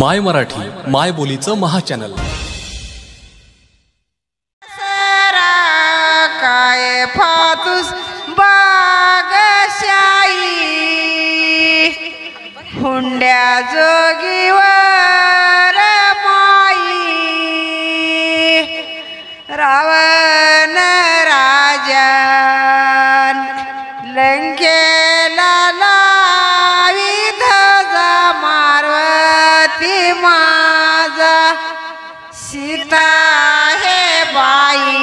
माय मराठी माय बोलीचं महाचॅनल. काय फातूस बागशाई हुंड्या जोगीवर माई रावण राजन लंकेला लावी धजा मारवती माझा सीता हे बाई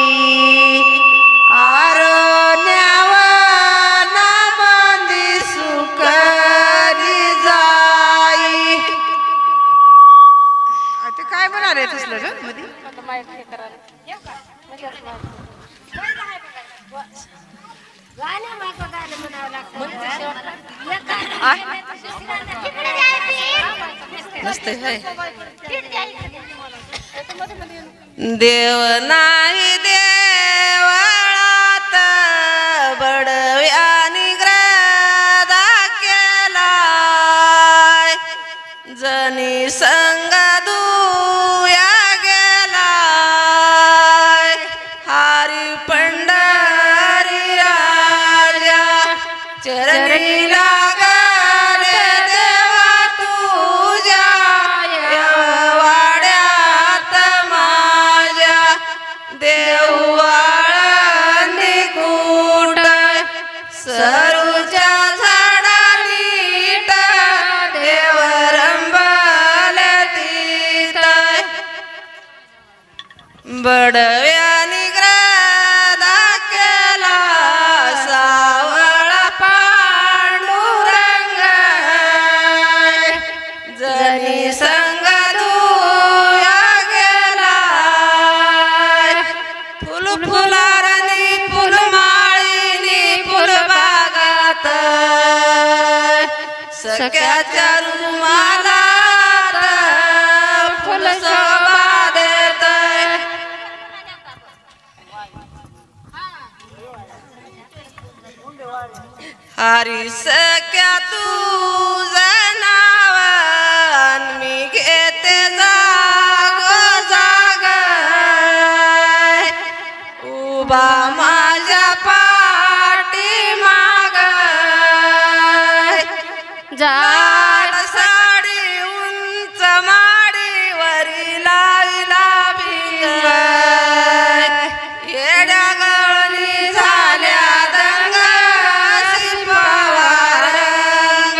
देव नाही देवळात बडव्यानी ग्रदा केलाय जनी संग दुया गेलाय हरी पंढरी राजा चरणी लागले देवा तुझ्या वाड्यात माझ्या देवाळणी कुठ सरूच्या झाडानीट देव रंबले तीत बडव्यानी ग्रदा केला सावळा पांडुरंग जनी संग दुया गेलाय फुल फुलारणी फुलमाळीनी फुलबागात सख्याच्या रुमालात फुल शोभा देत हरी सख्या तुझं नाव मी घेते जाग जाग उभा माझ्या पाठी माग जाड साडी उंच माडीवरी लाविला भिंग येड्या गळणी झाल्या दंग शिल्पवारंग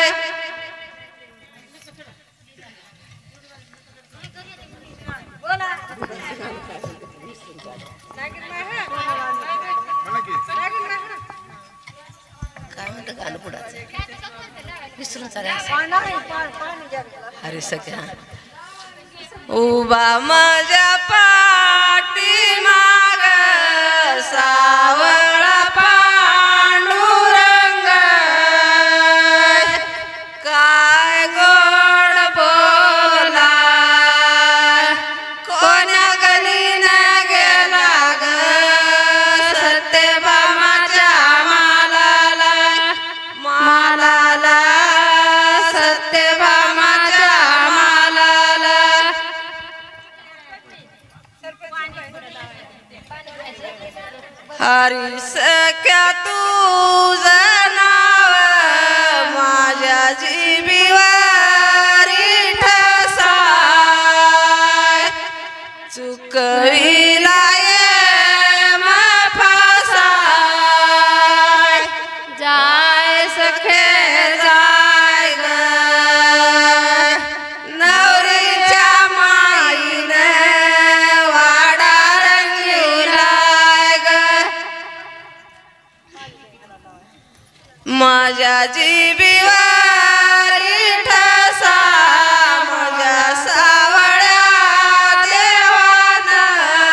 काय म्हणतं गाणं पुढाचं विसरून चालेल हरी सख्या उभा माझ्या पाठी माग सावळा पांडुरंग काय गोड बोला कोण्या गलीने गेला ग सत्यभामाच्या मालाला मालाला सत्यभामाच्या मालाला हरी सख्या तुझं नाव माझ्या जीवीवारी ठसाय चुकविला फासाय जाय सखे जाय ग नवरीच्या माईने वाडा रंगीलाय ग माझ्या जीवीवारी ठसा माझ्या सावळ्या देवानं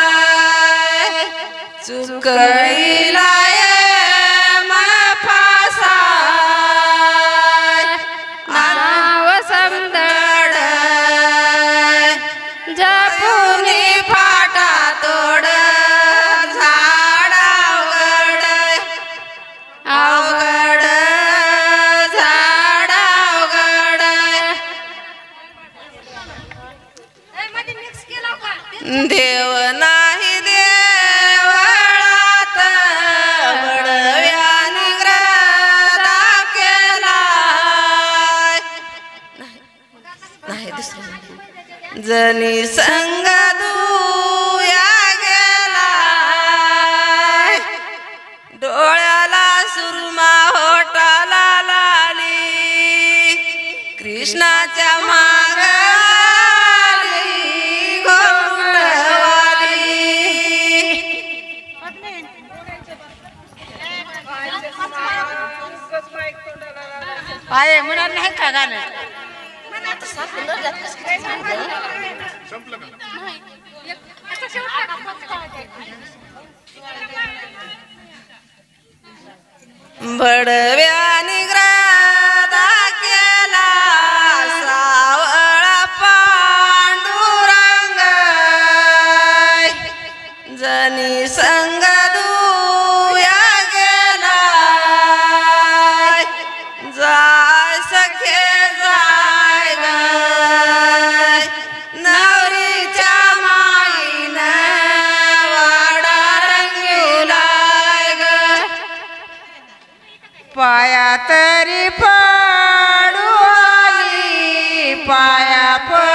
चुकविला फासाय नाव समदड जपुनी फाटा तोड झाड अवघड झाड अवघड देव नाही देवळात बडव्याने ग्रदा केलाय नाही दुसरं जनी संग दुया गेलाय डोळ्याला सुरमा होटाला लाली कृष्णाच्या मागाली घोंगडवाली पाये म्हणा नाही का गाणं बडव्याने ग्रदा केला सावळा पांडुरंग जनी संग दुया गेला जाय सखे जाय ग नवरीच्या माईनं वाडा रंगीवलाय ग पाया तरी पडू आली पाया